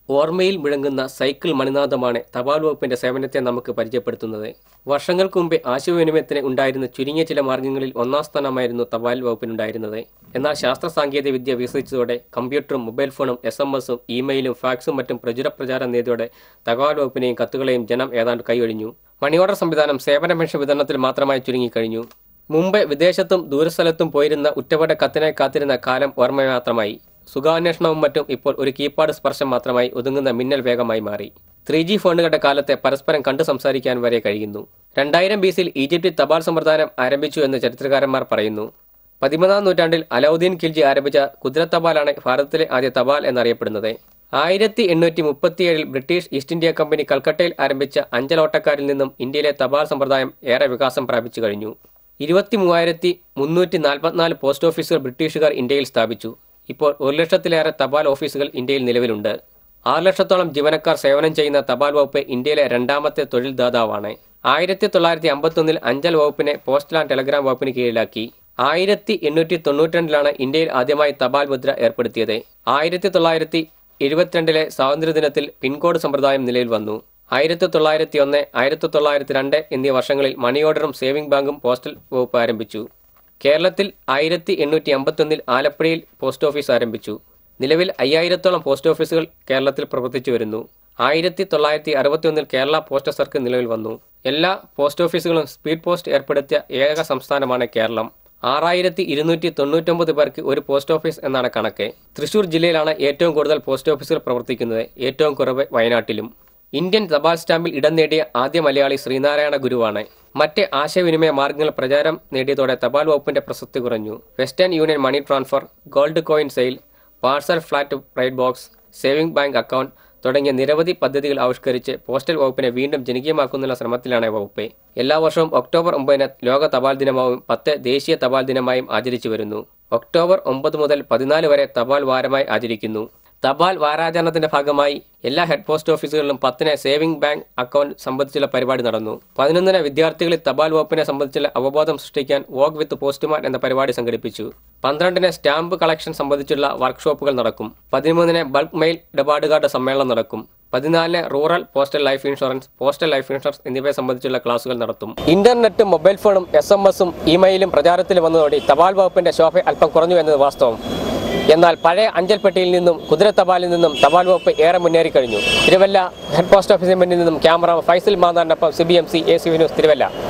ഓർമ്മയിൽ മുഴങ്ങുന്ന സൈക്കിൾ മണിനാദമാണ് തപാൽ വകുപ്പിന്റെ സേവനത്തെ നമുക്ക് പരിചയപ്പെടുത്തുന്നത്. വർഷങ്ങൾക്ക് മുമ്പേ ആശയവിനിമയത്തിന് ഉണ്ടായിരുന്ന ചുരുങ്ങിയ ചില മാർഗങ്ങളിൽ ഒന്നാം സ്ഥാനമായിരുന്നു തപാൽ വകുപ്പിനുണ്ടായിരുന്നത്. എന്നാൽ ശാസ്ത്ര സാങ്കേതിക വിദ്യ വികസിച്ചതോടെ കമ്പ്യൂട്ടറും മൊബൈൽ ഫോണും SMS-ഉം ഇമെയിലും ഫാക്സും മറ്റും പ്രചാരം നേടിയതോടെ തപാൽ വകുപ്പിനെയും കത്തുകളെയും ജനം ഏതാണ്ട് കൈയൊഴിഞ്ഞു. മണി ഓർഡർ സംവിധാനം സേവന പെൻഷൻ വിതരണത്തിൽ മാത്രമായി ചുരുങ്ങിക്കഴിഞ്ഞു. മുമ്പ് വിദേശത്തും ദൂരസ്ഥലത്തും പോയിരുന്ന ഉറ്റവരുടെ കത്തിനായി കാത്തിരുന്ന കാലം ഓർമ്മ മാത്രമായി. സുഖാന്വേഷണവും മറ്റും ഇപ്പോൾ ഒരു കീപാഡ് സ്പർശം മാത്രമായി ഒതുങ്ങുന്ന മിന്നൽ വേഗമായി മാറി. 3G ഫോണുകളുടെ കാലത്തെ പരസ്പരം കണ്ടു സംസാരിക്കാൻ വരെ കഴിയുന്നു. 2000 BC ഈജിപ്തിൽ തപാൽ സമ്പ്രദായം ആരംഭിച്ചു എന്ന് ചരിത്രകാരന്മാർ പറയുന്നു. 13ാം നൂറ്റാണ്ടിൽ അലൗദ്ദീൻ ഖിൽജി ആരംഭിച്ച കുതിര തപാലാണ് ഭാരതത്തിലെ ആദ്യ തപാൽ എന്നറിയപ്പെടുന്നത്. 1837 ബ്രിട്ടീഷ് ഈസ്റ്റ് ഇന്ത്യ കമ്പനി കൽക്കട്ടയിൽ ആരംഭിച്ച അഞ്ചലോട്ടക്കാരിൽ നിന്നും ഇന്ത്യയിലെ തപാൽ സമ്പ്രദായം ഏറെ വികാസം പ്രാപിച്ചു കഴിഞ്ഞു. 23,344 പോസ്റ്റ് ഓഫീസുകൾ ബ്രിട്ടീഷുകാർ ഇന്ത്യയിൽ സ്ഥാപിച്ചു. ഇപ്പോൾ 1 ലക്ഷത്തിലേറെ തപാൽ ഓഫീസുകൾ ഇന്ത്യയിൽ നിലവിലുണ്ട്. 6 ലക്ഷത്തോളം ജീവനക്കാർ സേവനം ചെയ്യുന്ന തപാൽ വകുപ്പ് ഇന്ത്യയിലെ രണ്ടാമത്തെ തൊഴിൽ ദാതാവാണ്. 1951 അഞ്ചൽ വകുപ്പിനെ പോസ്റ്റൽ ആൻഡ് ടെലഗ്രാം വകുപ്പിന് കീഴിലാക്കി. 1892 ഇന്ത്യയിൽ ആദ്യമായി തപാൽ മുദ്ര ഏർപ്പെടുത്തിയത്. 1972 സ്വാതന്ത്ര്യദിനത്തിൽ പിൻകോഡ് സമ്പ്രദായം നിലവിൽ വന്നു. 1901, 1902 എന്നീ വർഷങ്ങളിൽ മണി ഓർഡറും സേവിംഗ് ബാങ്കും പോസ്റ്റൽ വകുപ്പ് ആരംഭിച്ചു. കേരളത്തിൽ 1851 ആലപ്പുഴയിൽ പോസ്റ്റ് ഓഫീസ് ആരംഭിച്ചു. നിലവിൽ 5000-ഓളം പോസ്റ്റ് ഓഫീസുകൾ കേരളത്തിൽ പ്രവർത്തിച്ചു വരുന്നു. 1961 കേരള പോസ്റ്റ് സർക്കിൾ നിലവിൽ വന്നു. എല്ലാ പോസ്റ്റ് ഓഫീസുകളും സ്പീഡ് പോസ്റ്റ് ഏർപ്പെടുത്തിയ ഏക സംസ്ഥാനമാണ് കേരളം. 6299 പേർക്ക് ഒരു പോസ്റ്റ് ഓഫീസ് എന്നാണ് കണക്ക്. തൃശൂർ ജില്ലയിലാണ് ഏറ്റവും കൂടുതൽ പോസ്റ്റ് ഓഫീസുകൾ പ്രവർത്തിക്കുന്നത്. ഏറ്റവും കുറവ് വയനാട്ടിലും. ഇന്ത്യൻ തപാൽ സ്റ്റാമ്പിൽ ഇടം നേടിയ ആദ്യ മലയാളി ശ്രീനാരായണ ഗുരുവാണ്. മറ്റ് ആശയവിനിമയ മാർഗങ്ങൾ പ്രചാരം നേടിയതോടെ തപാൽ വകുപ്പിന്റെ പ്രസക്തി കുറഞ്ഞു. Western Union money transfer, gold coin sale, parcel flat rate box, saving bank account തുടങ്ങിയ നിരവധി പദ്ധതികൾ ആവിഷ്കരിച്ച് പോസ്റ്റൽ വകുപ്പിനെ വീണ്ടും ജനകീയമാക്കുന്നതിനുള്ള ശ്രമത്തിലാണ് വകുപ്പ്. എല്ലാ വർഷവും ഒക്ടോബർ 9 ലോക തപാൽ ദിനമായും 10 ദേശീയ തപാൽ ദിനമായും ആചരിച്ചു വരുന്നു. ഒക്ടോബർ 9 മുതൽ 14 വരെ തപാൽ വാരമായി ആചരിക്കുന്നു. തപാൽ വാരാചരണത്തിന്റെ ഭാഗമായി എല്ലാ ഹെഡ് പോസ്റ്റ് ഓഫീസുകളിലും 10 സേവിംഗ് ബാങ്ക് അക്കൗണ്ട് സംബന്ധിച്ചുള്ള പരിപാടി നടന്നു. 11 വിദ്യാർത്ഥികളിൽ തപാൽ വകുപ്പിനെ സംബന്ധിച്ചുള്ള അവബോധം സൃഷ്ടിക്കാൻ വോക്ക് വിത്ത് പോസ്റ്റ്മാൻ എന്ന പരിപാടി സംഘടിപ്പിച്ചു. 12 സ്റ്റാമ്പ് കളക്ഷൻ സംബന്ധിച്ചുള്ള വർക്ക്ഷോപ്പുകൾ നടക്കും. 13 ബൾക്ക് മെയിൽ ഇടപാടുകാരുടെ സമ്മേളനം നടക്കും. 14 rural postal life insurance, postal life insurance എന്നിവയെ സംബന്ധിച്ചുള്ള ക്ലാസുകൾ നടത്തും. ഇന്റർനെറ്റും മൊബൈൽ ഫോണും SMS-ഉം ഇമെയിലും പ്രചാരത്തിൽ വന്നതോടെ തപാൽ വകുപ്പിന്റെ ശോഭ അല്പം കുറഞ്ഞു എന്നത് വാസ്തവം. എന്നാൽ പഴയ അഞ്ചൽപ്പെട്ടിയിൽ നിന്നും കുതിര തപാലിൽ നിന്നും തപാൽ വകുപ്പ് ഏറെ മുന്നേറി കഴിഞ്ഞു. തിരുവല്ല ഹെഡ് പോസ്റ്റ് ഓഫീസിന് മുന്നിൽ നിന്നും ക്യാമറ ഫൈസൽ മാതാറിനൊപ്പം CBMC AC ന്യൂസ് തിരുവല്ല.